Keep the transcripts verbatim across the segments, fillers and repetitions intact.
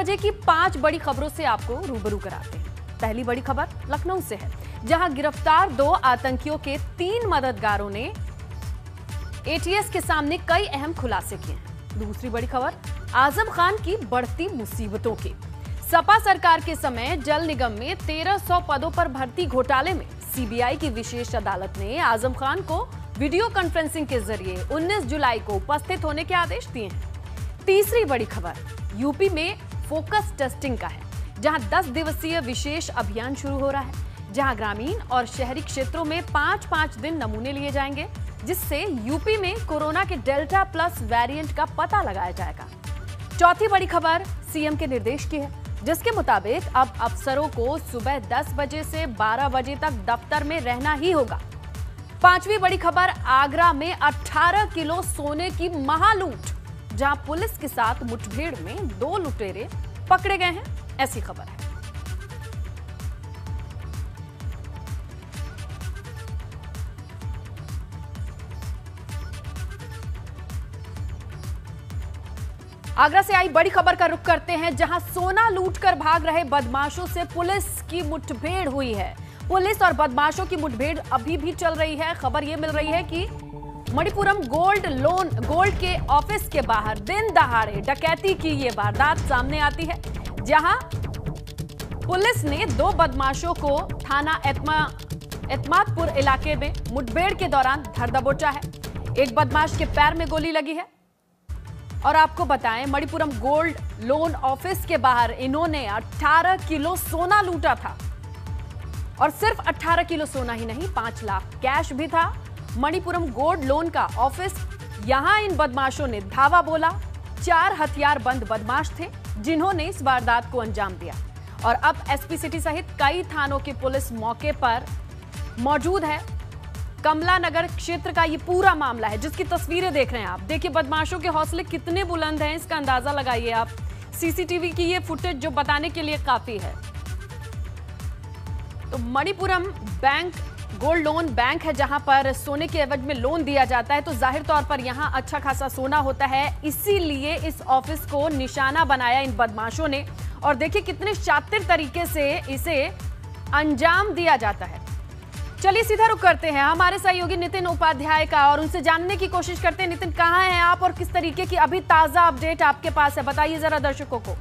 बजे की पांच बड़ी खबरों से आपको रूबरू कराते हैं। पहली बड़ी खबर लखनऊ से है, जहां गिरफ्तार दो आतंकियों के तीन मददगारों ने एटीएस के सामने कई अहम खुलासे किए हैं। दूसरी बड़ी खबर आजम खान की बढ़ती मुसीबतों की। सपा सरकार के समय जल निगम में तेरह सौ पदों पर भर्ती घोटाले में सीबीआई की विशेष अदालत ने आजम खान को वीडियो कॉन्फ्रेंसिंग के जरिए उन्नीस जुलाई को उपस्थित होने के आदेश दिए हैं। तीसरी बड़ी खबर यूपी में फोकस टेस्टिंग का है, जहां दस दिवसीय विशेष अभियान शुरू हो रहा है, जहां ग्रामीण और शहरी क्षेत्रों में पांच पांच दिन नमूने लिए जाएंगे, जिससे यूपी में कोरोना के डेल्टा प्लस वेरिएंट का पता लगाया जाएगा। चौथी बड़ी खबर सीएम के निर्देश की है, जिसके मुताबिक अब अफसरों को सुबह दस बजे से बारह बजे तक दफ्तर में रहना ही होगा। पांचवी बड़ी खबर आगरा में अठारह किलो सोने की महालूट, जहां पुलिस के साथ मुठभेड़ में दो लुटेरे पकड़े गए हैं, ऐसी खबर है। आगरा से आई बड़ी खबर का रुख करते हैं, जहां सोना लूटकर भाग रहे बदमाशों से पुलिस की मुठभेड़ हुई है। पुलिस और बदमाशों की मुठभेड़ अभी भी चल रही है। खबर यह मिल रही है कि मणिपुरम गोल्ड लोन गोल्ड के ऑफिस के बाहर दिन दहाड़े डकैती की ये वारदात सामने आती है, जहां पुलिस ने दो बदमाशों को थाना एतमा एतमादपुर इलाके में मुठभेड़ के दौरान धर दबोचा है। एक बदमाश के पैर में गोली लगी है। और आपको बताएं, मणिपुरम गोल्ड लोन ऑफिस के बाहर इन्होंने अठारह किलो सोना लूटा था, और सिर्फ अठारह किलो सोना ही नहीं, पांच लाख कैश भी था। मणिपुरम गोल्ड लोन का ऑफिस, यहां इन बदमाशों ने धावा बोला। चार हथियार बंद बदमाश थे जिन्होंने इस वारदात को अंजाम दिया, और अब एसपी सिटी सहित कई थानों की पुलिस मौके पर मौजूद है। कमला नगर क्षेत्र का ये पूरा मामला है, जिसकी तस्वीरें देख रहे हैं आप। देखिए बदमाशों के हौसले कितने बुलंद हैं, इसका अंदाजा लगाइए आप। सीसीटीवी की ये फुटेज जो बताने के लिए काफी है। तो Manappuram bank gold loan bank है, जहां पर सोने के एवज में लोन दिया जाता है, तो जाहिर तौर पर यहां अच्छा खासा सोना होता है, इसीलिए इस ऑफिस को निशाना बनाया इन बदमाशों ने। और देखिए कितने शातिर तरीके से इसे अंजाम दिया जाता है। चलिए सीधा रुक करते हैं हमारे सहयोगी नितिन उपाध्याय का, और उनसे जानने की कोशिश करते हैं। नितिन, कहां हैं आप और किस तरीके की अभी ताजा अपडेट आपके पास है, बताइए जरा दर्शकों को।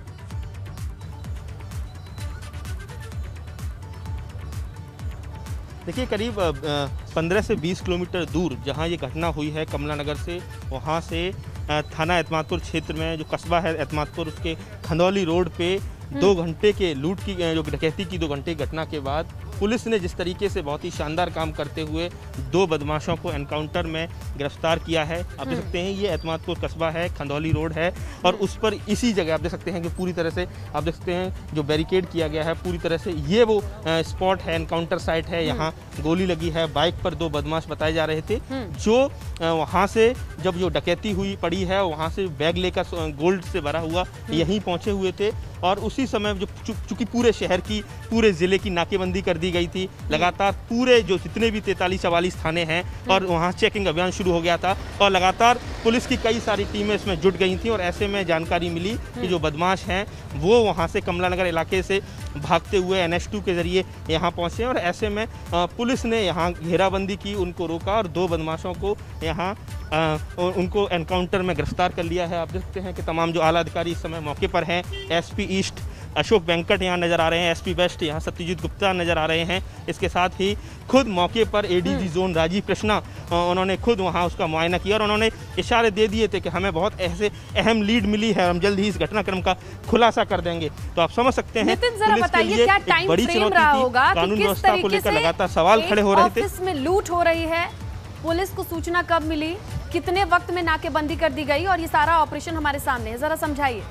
देखिए करीब पंद्रह से बीस किलोमीटर दूर जहां ये घटना हुई है कमला नगर से, वहां से थाना एतमादपुर क्षेत्र में जो कस्बा है एतमादपुर, उसके खंदौली रोड पे दो घंटे के लूट की जो डकैती की दो घंटे की घटना के बाद पुलिस ने जिस तरीके से बहुत ही शानदार काम करते हुए दो बदमाशों को एनकाउंटर में गिरफ्तार किया है। आप देख सकते हैं ये एतमादपुर कस्बा है, खंदौली रोड है, और उस पर इसी जगह आप देख सकते हैं कि पूरी तरह से आप देख सकते हैं जो बैरिकेड किया गया है पूरी तरह से, ये वो स्पॉट है, एनकाउंटर साइट है। यहाँ गोली लगी है। बाइक पर दो बदमाश बताए जा रहे थे, जो वहाँ से जब जो डकैती हुई पड़ी है वहाँ से बैग लेकर गोल्ड से भरा हुआ यहीं पहुँचे हुए थे। और उसी समय जो चूंकि पूरे शहर की पूरे ज़िले की नाकेबंदी कर दी गई थी, लगातार पूरे जो जितने भी तैंतालीस चवालीस थाने हैं और वहाँ चेकिंग अभियान शुरू हो गया था, और लगातार पुलिस की कई सारी टीमें इसमें जुट गई थी। और ऐसे में जानकारी मिली कि जो बदमाश हैं वो वहाँ से कमला नगर इलाके से भागते हुए एन एच टू के ज़रिए यहाँ पहुँचे, और ऐसे में पुलिस ने यहाँ घेराबंदी की, उनको रोका और दो बदमाशों को यहाँ उनको एनकाउंटर में गिरफ्तार कर लिया है। आप देखते हैं कि तमाम जो आला अधिकारी इस समय मौके पर हैं। एसपी ईस्ट अशोक वेंकट यहाँ नज़र आ रहे हैं, एसपी वेस्ट यहाँ सत्यजीत गुप्ता नज़र आ रहे हैं। इसके साथ ही खुद मौके पर एडीजी जोन राजीव कृष्णा, उन्होंने खुद वहाँ उसका मुआयना किया, और उन्होंने इशारे दे दिए थे कि हमें बहुत ऐसे अहम लीड मिली है, हम जल्द ही इस घटनाक्रम का खुलासा कर देंगे। तो आप समझ सकते हैं पुलिस के लिए एक बड़ी चुनौती थी, कानून व्यवस्था को लेकर लगातार सवाल खड़े हो रहे थे। ऑफिस में लूट हो रही है, पुलिस को सूचना कब मिली, कितने वक्त में नाकेबंदी कर दी गई, और ये सारा ऑपरेशन हमारे सामने है, जरा समझाइए।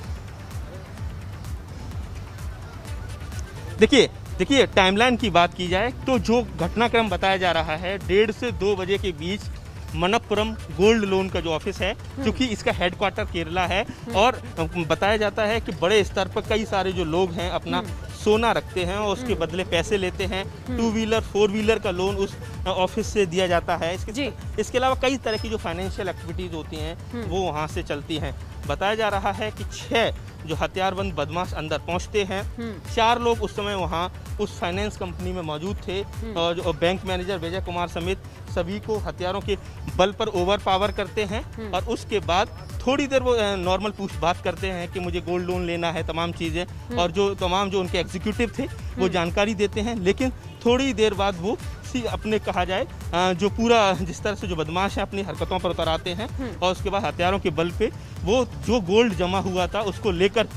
देखिए देखिए टाइमलाइन की बात की जाए तो जो घटनाक्रम बताया जा रहा है, डेढ़ से दो बजे के बीच मनप्पुरम गोल्ड लोन का जो ऑफिस है, क्योंकि इसका हेडक्वार्टर केरला है, और बताया जाता है कि बड़े स्तर पर कई सारे जो लोग हैं अपना सोना रखते हैं और उसके बदले पैसे लेते हैं। टू व्हीलर फोर व्हीलर का लोन उस ऑफिस से दिया जाता है। इसके इसके अलावा कई तरह की जो फाइनेंशियल एक्टिविटीज़ होती हैं वो वहाँ से चलती हैं। बताया जा रहा है कि छह जो हथियारबंद बदमाश अंदर पहुंचते हैं। चार लोग उस समय वहां उस फाइनेंस कंपनी में मौजूद थे और जो बैंक मैनेजर विजय कुमार समेत सभी को हथियारों के बल पर ओवर पावर करते हैं और उसके बाद थोड़ी देर वो नॉर्मल पूछ बात करते हैं कि मुझे गोल्ड लोन लेना है, तमाम चीज़ें, और जो तमाम जो उनके एग्जीक्यूटिव थे वो जानकारी देते हैं। लेकिन थोड़ी देर बाद वो सी अपने कहा जाए जो पूरा जिस तरह से जो बदमाश है अपनी हरकतों पर उतर आते हैं और उसके बाद हथियारों के बल पे वो जो गोल्ड जमा हुआ था उसको लेकर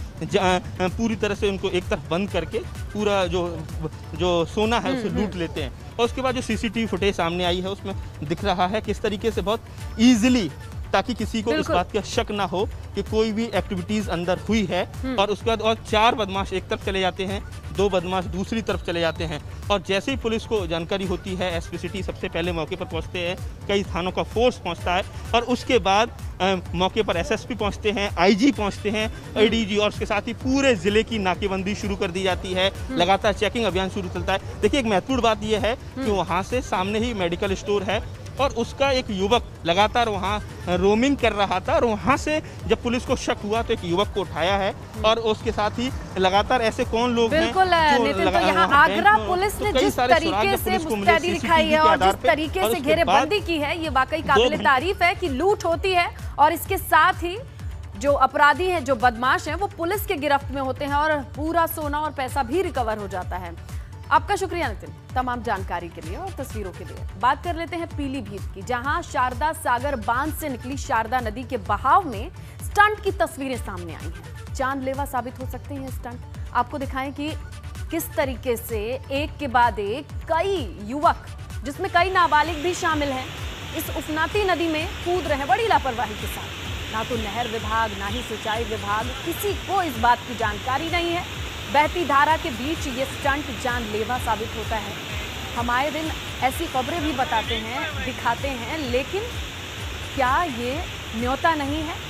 पूरी तरह से उनको एक तरफ बंद करके पूरा जो जो सोना है उसे लूट लेते हैं। और उसके बाद जो सीसीटीवी फुटेज सामने आई है उसमें दिख रहा है किस तरीके से बहुत ईजिली, ताकि किसी को इस बात का शक ना हो कि कोई भी एक्टिविटीज अंदर हुई है। और उसके बाद और चार बदमाश एक तरफ चले जाते हैं, दो बदमाश दूसरी तरफ चले जाते हैं। और जैसे ही पुलिस को जानकारी होती है, एसपी सिटी सबसे पहले मौके पर पहुंचते हैं, कई थानों का फोर्स पहुंचता है और उसके बाद आ, मौके पर एसएसपी पहुंचते हैं, आईजी पहुंचते हैं, एडीजी, और उसके साथ ही पूरे जिले की नाकेबंदी शुरू कर दी जाती है। लगातार चेकिंग अभियान शुरू चलता है। देखिए, एक महत्वपूर्ण बात यह है कि वहाँ से सामने ही मेडिकल स्टोर है और उसका एक युवक लगातार वहाँ रोमिंग कर रहा था और वहाँ से जब पुलिस को शक हुआ तो एक युवक को उठाया है और उसके साथ ही लगातार ऐसे कौन लोग हैं। बिल्कुल नितिन, तो यहाँ आगरा पुलिस ने जिस तरीके से मुस्तैदी दिखाई है और जिस तरीके से घेरेबंदी की है, ये वाकई काबिले तारीफ है कि लूट होती है और इसके साथ ही जो अपराधी हैं, जो बदमाश हैं, वो पुलिस के गिरफ्त में होते हैं और पूरा सोना और पैसा भी रिकवर हो जाता है। आपका शुक्रिया नितिन तमाम जानकारी के लिए और तस्वीरों के लिए। बात कर लेते हैं पीलीभीत की, जहां शारदा सागर बांध से निकली शारदा नदी के बहाव में स्टंट की तस्वीरें सामने आई हैं। जानलेवा साबित हो सकते हैं स्टंट। आपको दिखाएं कि किस तरीके से एक के बाद एक कई युवक, जिसमें कई नाबालिग भी शामिल हैं, इस उफनाती नदी में कूद रहे बड़ी लापरवाही के साथ। ना तो नहर विभाग, ना ही सिंचाई विभाग, किसी को इस बात की जानकारी नहीं है। बहती धारा के बीच ये स्टंट जानलेवा साबित होता है। हम आए दिन ऐसी खबरें भी बताते हैं, दिखाते हैं, लेकिन क्या ये न्योता नहीं है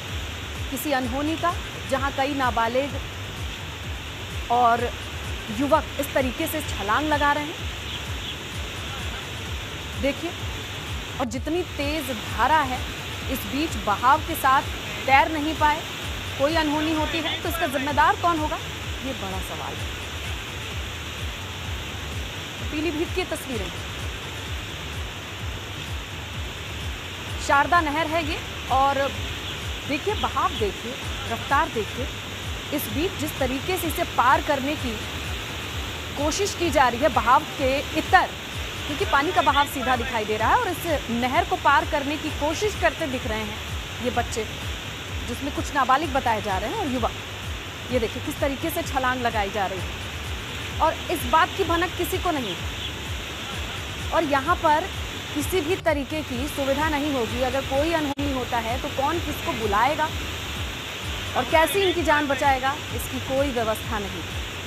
किसी अनहोनी का, जहां कई नाबालिग और युवक इस तरीके से छलांग लगा रहे हैं। देखिए, और जितनी तेज धारा है, इस बीच बहाव के साथ तैर नहीं पाए, कोई अनहोनी होती है तो इसका जिम्मेदार कौन होगा, ये बड़ा सवाल है। पीलीभीत की तस्वीरें, शारदा नहर है ये, और देखिए बहाव, देखिए रफ्तार, देखिए इस बीच जिस तरीके से इसे पार करने की कोशिश की जा रही है बहाव के इतर, क्योंकि पानी का बहाव सीधा दिखाई दे रहा है और इस नहर को पार करने की कोशिश करते दिख रहे हैं ये बच्चे, जिसमें कुछ नाबालिग बताए जा रहे हैं और युवक। ये देखिए किस तरीके से छलांग लगाई जा रही है और इस बात की भनक किसी को नहीं। और यहाँ पर किसी भी तरीके की सुविधा नहीं होगी। अगर कोई अनहोनी होता है तो कौन किसको बुलाएगा और कैसे इनकी जान बचाएगा, इसकी कोई व्यवस्था नहीं।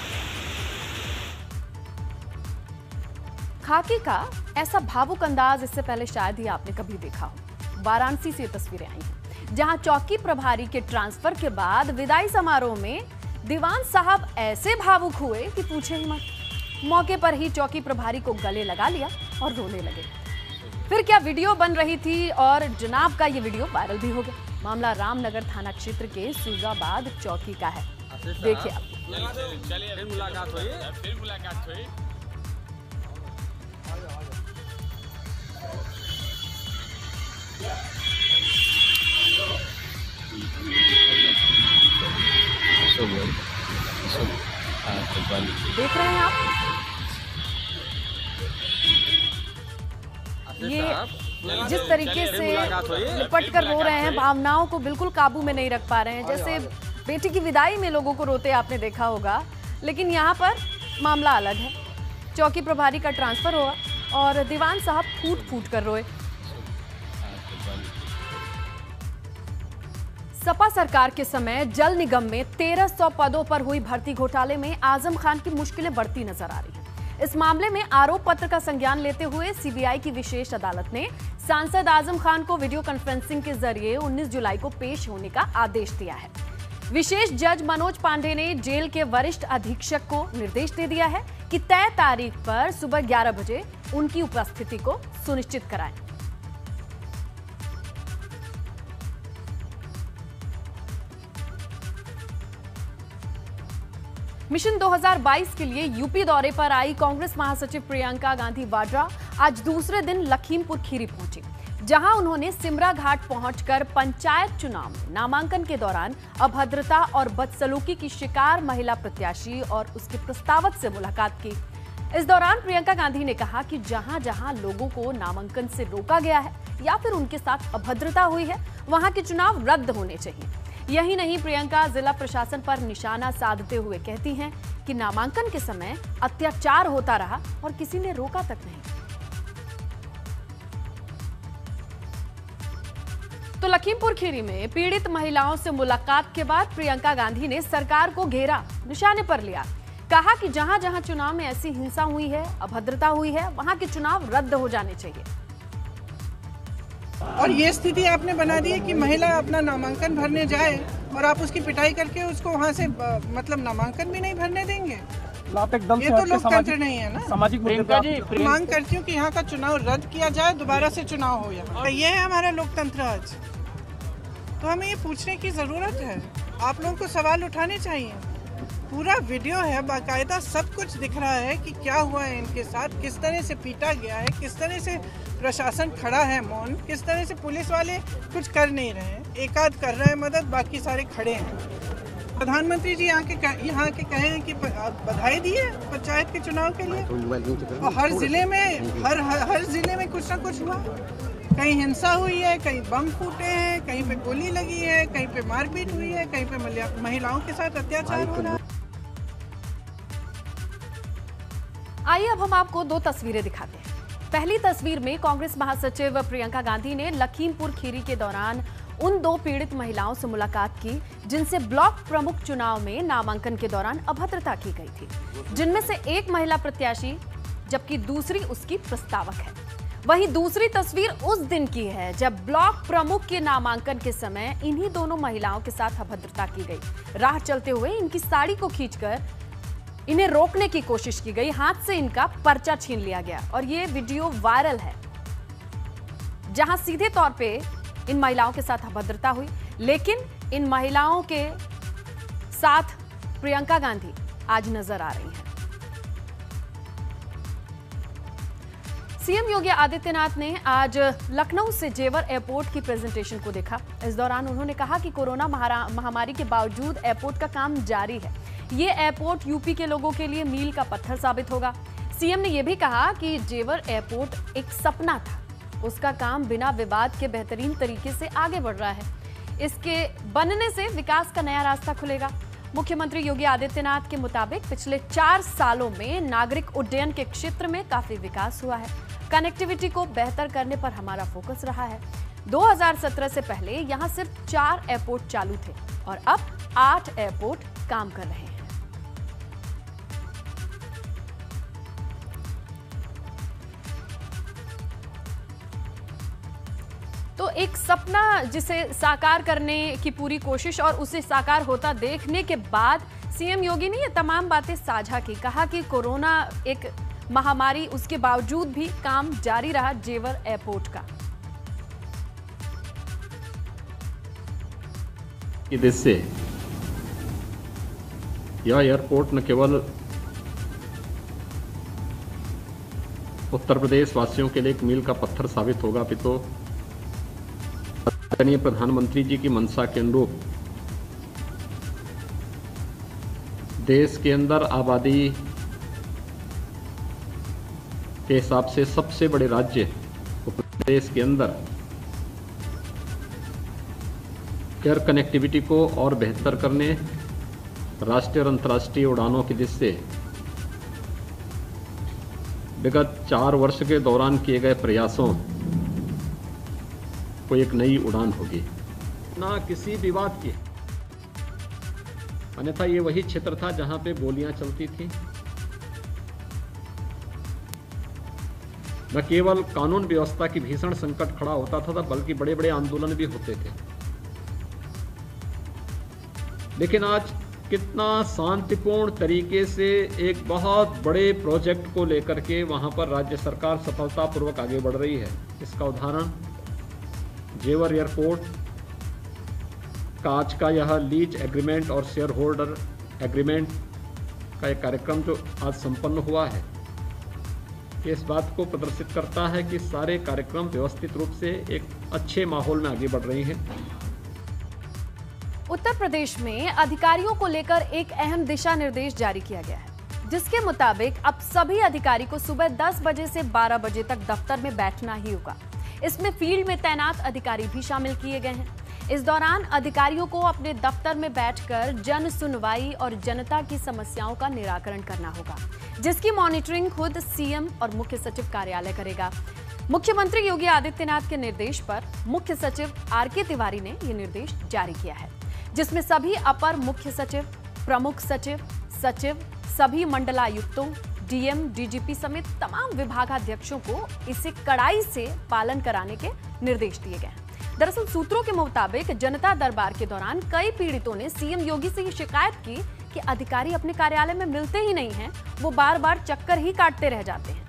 खाकी का ऐसा भावुक अंदाज इससे पहले शायद ही आपने कभी देखा हो। वाराणसी से तस्वीरें आई हैं, जहां चौकी प्रभारी के ट्रांसफर के बाद विदाई समारोह में दीवान साहब ऐसे भावुक हुए कि पूछे ही मत। मौके पर ही चौकी प्रभारी को गले लगा लिया और रोने लगे। फिर क्या वीडियो बन रही थी और जनाब का ये वीडियो वायरल भी हो गया। मामला रामनगर थाना क्षेत्र के सुजाबाद चौकी का है। देखिए आप। चलिए फिर मुलाकात हुई, फिर मुलाकात हुई। देख रहे हैं आप, ये जिस तरीके से लिपट कर रो रहे हैं, भावनाओं को बिल्कुल काबू में नहीं रख पा रहे हैं। जैसे बेटी की विदाई में लोगों को रोते आपने देखा होगा, लेकिन यहाँ पर मामला अलग है। चौकी प्रभारी का ट्रांसफर हुआ और दीवान साहब फूट फूट कर रोए। सपा सरकार के समय जल निगम में तेरह सौ पदों पर हुई भर्ती घोटाले में आजम खान की मुश्किलें बढ़ती नजर आ रही हैं। इस मामले में आरोप पत्र का संज्ञान लेते हुए सीबीआई की विशेष अदालत ने सांसद आजम खान को वीडियो कॉन्फ्रेंसिंग के जरिए उन्नीस जुलाई को पेश होने का आदेश दिया है। विशेष जज मनोज पांडे ने जेल के वरिष्ठ अधीक्षक को निर्देश दे दिया है कि तय तारीख पर सुबह ग्यारह बजे उनकी उपस्थिति को सुनिश्चित कराएं। मिशन दो हज़ार बाईस के लिए यूपी दौरे पर आई कांग्रेस महासचिव प्रियंका गांधी वाड्रा आज दूसरे दिन लखीमपुर खीरी पहुंची, जहां उन्होंने सिमरा घाट पहुंचकर पंचायत चुनाव में नामांकन के दौरान अभद्रता और बदसलूकी की शिकार महिला प्रत्याशी और उसके प्रस्तावक से मुलाकात की। इस दौरान प्रियंका गांधी ने कहा कि जहां जहां लोगों को नामांकन से रोका गया है या फिर उनके साथ अभद्रता हुई है, वहां के चुनाव रद्द होने चाहिए। यही नहीं, प्रियंका जिला प्रशासन पर निशाना साधते हुए कहती हैं कि नामांकन के समय अत्याचार होता रहा और किसी ने रोका तक नहीं। तो लखीमपुर खीरी में पीड़ित महिलाओं से मुलाकात के बाद प्रियंका गांधी ने सरकार को घेरा, निशाने पर लिया। कहा कि जहां जहां चुनाव में ऐसी हिंसा हुई है, अभद्रता हुई है, वहां के चुनाव रद्द हो जाने चाहिए। और ये स्थिति आपने बना दी है कि महिला अपना नामांकन भरने जाए और आप उसकी पिटाई करके उसको वहाँ से मतलब नामांकन भी नहीं भरने देंगे। ये तो लोकतंत्र नहीं है ना। सामाजिक मांग करती हूँ कि यहाँ का चुनाव रद्द किया जाए, दोबारा से चुनाव हो यहाँ। ये है हमारा लोकतंत्र आज। तो हमें ये पूछने की जरूरत है, आप लोगों को सवाल उठाने चाहिए। पूरा वीडियो है, बाकायदा सब कुछ दिख रहा है कि क्या हुआ है इनके साथ, किस तरह से पीटा गया है, किस तरह से प्रशासन खड़ा है मौन, किस तरह से पुलिस वाले कुछ कर नहीं रहे हैं। एक आध कर रहे हैं मदद, बाकी सारे खड़े हैं। प्रधानमंत्री जी यहाँ के यहाँ के कहे हैं कि बधाई दी है पंचायत के चुनाव के लिए, और हर जिले में हर हर, हर जिले में कुछ ना कुछ हुआ। कहीं हिंसा हुई है, कहीं बम फूटे हैं, कहीं पे गोली लगी है, कहीं पे मारपीट हुई है, कहीं पे महिलाओं के साथ अत्याचार हो रहा है। आइए अब हम आपको दो तस्वीरें दिखाते हैं। पहली तस्वीर में कांग्रेस महासचिव प्रियंका गांधी ने लखीमपुर खीरी के दौरान उन दो पीड़ित महिलाओं से मुलाकात की जिनसे ब्लॉक प्रमुख चुनाव में नामांकन के दौरान अभद्रता की गई थी, जिनमें से एक महिला प्रत्याशी जबकि दूसरी उसकी प्रस्तावक है। वहीं दूसरी तस्वीर उस दिन की है जब ब्लॉक प्रमुख के नामांकन के समय इन्हीं दोनों महिलाओं के साथ अभद्रता की गई। राह चलते हुए इनकी साड़ी को खींचकर इन्हें रोकने की कोशिश की गई, हाथ से इनका पर्चा छीन लिया गया और ये वीडियो वायरल है, जहां सीधे तौर पे इन महिलाओं के साथ अभद्रता हुई, लेकिन इन महिलाओं के साथ प्रियंका गांधी आज नजर आ रही हैं। सीएम योगी आदित्यनाथ ने आज लखनऊ से जेवर एयरपोर्ट की प्रेजेंटेशन को देखा। इस दौरान उन्होंने कहा कि कोरोना महामारी के बावजूद एयरपोर्ट का काम जारी है। ये एयरपोर्ट यूपी के लोगों के लिए मील का पत्थर साबित होगा। सीएम ने यह भी कहा कि जेवर एयरपोर्ट एक सपना था, उसका काम बिना विवाद के बेहतरीन तरीके से आगे बढ़ रहा है। इसके बनने से विकास का नया रास्ता खुलेगा। मुख्यमंत्री योगी आदित्यनाथ के मुताबिक पिछले चार सालों में नागरिक उड्डयन के क्षेत्र में काफी विकास हुआ है। कनेक्टिविटी को बेहतर करने पर हमारा फोकस रहा है। दो हज़ार सत्रह से पहले यहां सिर्फ चार एयरपोर्ट चालू थे और अब आठ एयरपोर्ट काम कर रहे हैं। तो एक सपना जिसे साकार करने की पूरी कोशिश और उसे साकार होता देखने के बाद सीएम योगी ने ये तमाम बातें साझा की। कहा कि कोरोना एक महामारी, उसके बावजूद भी काम जारी रहा जेवर एयरपोर्ट का। इससे यह एयरपोर्ट न केवल उत्तर प्रदेश वासियों के लिए एक मील का पत्थर साबित होगा, अपितु आदरणीय प्रधानमंत्री जी की मंशा के अनुरूप देश के अंदर आबादी के हिसाब से सबसे बड़े राज्य उत्तर प्रदेश के अंदर एयर कनेक्टिविटी को और बेहतर करने, राष्ट्रीय और अंतर्राष्ट्रीय उड़ानों की दृष्टि से विगत चार वर्ष के दौरान किए गए प्रयासों को एक नई उड़ान होगी। ना किसी विवाद की, अन्यथा ये वही क्षेत्र था जहां पे गोलियां चलती थी। न केवल कानून व्यवस्था की भीषण संकट खड़ा होता था, बल्कि बड़े बड़े आंदोलन भी होते थे। लेकिन आज कितना शांतिपूर्ण तरीके से एक बहुत बड़े प्रोजेक्ट को लेकर के वहां पर राज्य सरकार सफलतापूर्वक आगे बढ़ रही है। इसका उदाहरण जेवर एयरपोर्ट का आज का यह लीज एग्रीमेंट और शेयर होल्डर एग्रीमेंट का एक कार्यक्रम जो आज संपन्न हुआ है, ये इस बात को प्रदर्शित करता है कि सारे कार्यक्रम व्यवस्थित रूप से एक अच्छे माहौल में आगे बढ़ रही हैं। उत्तर प्रदेश में अधिकारियों को लेकर एक अहम दिशा निर्देश जारी किया गया है, जिसके मुताबिक अब सभी अधिकारी को सुबह दस बजे से बारह बजे तक दफ्तर में बैठना ही होगा। इसमें फील्ड में तैनात अधिकारी भी शामिल किए गए हैं। इस दौरान अधिकारियों को अपने दफ्तर में बैठकर जन सुनवाई और जनता की समस्याओं का निराकरण करना होगा, जिसकी मॉनिटरिंग खुद सीएम और मुख्य सचिव कार्यालय करेगा। मुख्यमंत्री योगी आदित्यनाथ के निर्देश पर मुख्य सचिव आर के तिवारी ने यह निर्देश जारी किया है, जिसमें सभी अपर मुख्य सचिव, प्रमुख सचिव, सचिव, सभी मंडलायुक्तों, डीएम, डीजीपी समेत तमाम विभागाध्यक्षों को इसे कड़ाई से पालन कराने के निर्देश दिए गए हैं। दरअसल सूत्रों के मुताबिक जनता दरबार के दौरान कई पीड़ितों ने सीएम योगी से ये शिकायत की कि अधिकारी अपने कार्यालय में मिलते ही नहीं हैं, वो बार बार चक्कर ही काटते रह जाते हैं।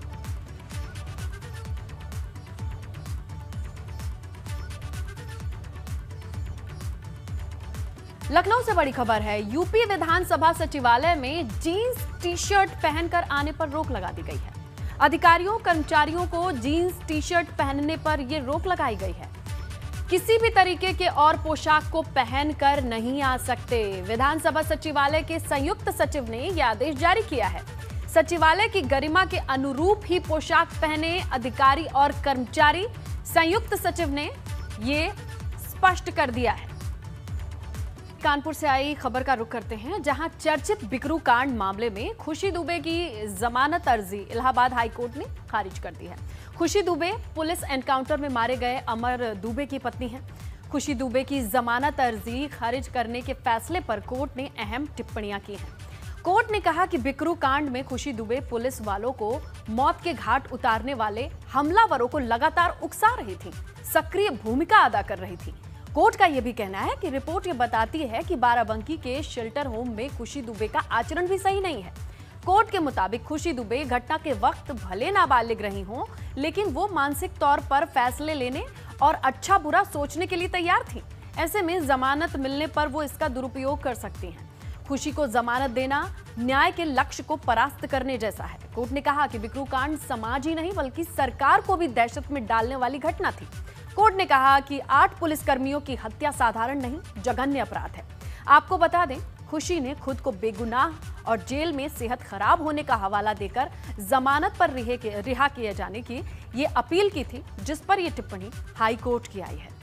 लखनऊ से बड़ी खबर है। यूपी विधानसभा सचिवालय में जीन्स टी शर्ट पहनकर आने पर रोक लगा दी गई है। अधिकारियों कर्मचारियों को जीन्स टी शर्ट पहनने पर यह रोक लगाई गई है। किसी भी तरीके के और पोशाक को पहनकर नहीं आ सकते। विधानसभा सचिवालय के संयुक्त सचिव ने यह आदेश जारी किया है। सचिवालय की गरिमा के अनुरूप ही पोशाक पहने अधिकारी और कर्मचारी, संयुक्त सचिव ने यह स्पष्ट कर दिया है। कानपुर से आई खबर का रुख करते हैं, जहां चर्चित बिकरू कांड मामले में खुशी दुबे की जमानत अर्जी इलाहाबाद हाईकोर्ट ने खारिज कर दी है। खुशी दुबे पुलिस एनकाउंटर में मारे गए अमर दुबे की पत्नी हैं। खुशी दुबे की जमानत अर्जी खारिज करने के फैसले पर कोर्ट ने अहम टिप्पणियां की हैं। कोर्ट ने कहा कि बिकरू कांड में खुशी दुबे पुलिस वालों को मौत के घाट उतारने वाले हमलावरों को लगातार उकसा रही थी, सक्रिय भूमिका अदा कर रही थी। कोर्ट का यह भी कहना है कि रिपोर्ट ये बताती है कि बाराबंकी के शेल्टर होम में खुशी दुबे का आचरण भी सही नहीं है। कोर्ट के मुताबिक खुशी दुबे घटना के वक्त भले नाबालिग रही हों, लेकिन वो मानसिक तौर पर फैसले लेने और अच्छा बुरा सोचने के लिए तैयार थी। ऐसे में जमानत मिलने पर वो इसका दुरुपयोग कर सकती हैं। खुशी को जमानत देना न्याय के लक्ष्य को परास्त करने जैसा है। कोर्ट ने कहा कि बिकरू कांड समाज ही नहीं बल्कि सरकार को भी दहशत में डालने वाली घटना थी। कोर्ट ने कहा कि आठ पुलिसकर्मियों की हत्या साधारण नहीं, जघन्य अपराध है। आपको बता दें, खुशी ने खुद को बेगुनाह और जेल में सेहत खराब होने का हवाला देकर जमानत पर रिहा किए जाने की ये अपील की थी, जिस पर यह टिप्पणी हाई कोर्ट की आई है।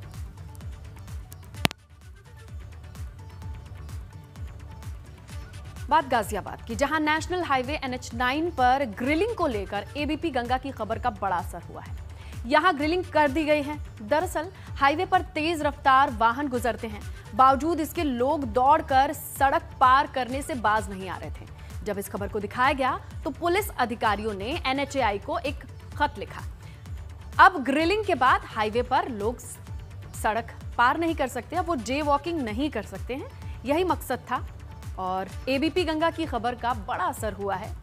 बात गाजियाबाद की, जहां national highway N H nine पर ग्रिलिंग को लेकर एबीपी गंगा की खबर का बड़ा असर हुआ है। यहां ग्रिलिंग कर दी गई है। दरअसल हाईवे पर तेज रफ्तार वाहन गुजरते हैं, बावजूद इसके लोग दौड़कर सड़क पार करने से बाज नहीं आ रहे थे। जब इस खबर को दिखाया गया तो पुलिस अधिकारियों ने एन एच ए आई को एक खत लिखा। अब ग्रिलिंग के बाद हाईवे पर लोग सड़क पार नहीं कर सकते, अब वो जे वॉकिंग नहीं कर सकते हैं। यही मकसद था और एबीपी गंगा की खबर का बड़ा असर हुआ है।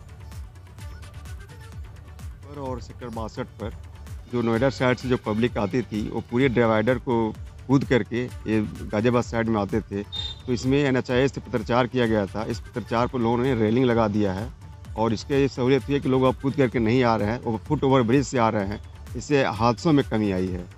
और सेक्टर बासठ पर जो नोएडा साइड से जो पब्लिक आती थी, वो पूरे डिवाइडर को कूद करके ये गाजियाबाद साइड में आते थे। तो इसमें एन एच आई से पत्राचार किया गया था। इस पत्राचार पर लोगों ने रेलिंग लगा दिया है और इसके ये सहूलियत हुई है कि लोग अब कूद करके नहीं आ रहे हैं, वो फुट ओवर ब्रिज से आ रहे हैं। इससे हादसों में कमी आई है।